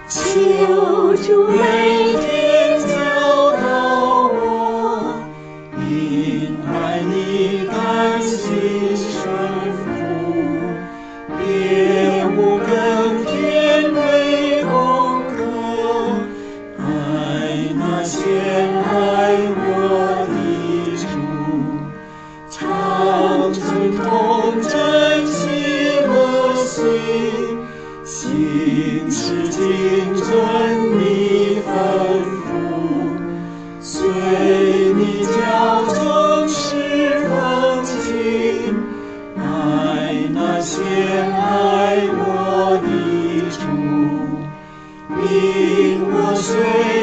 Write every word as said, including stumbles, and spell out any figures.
求主每天教导我，因爱你甘心顺服，别无更添为功课，爱那先爱我的主，常存童真喜乐心，行持谨遵你吩咐，随你教诚实奉行，爱那先爱我的主，因我虽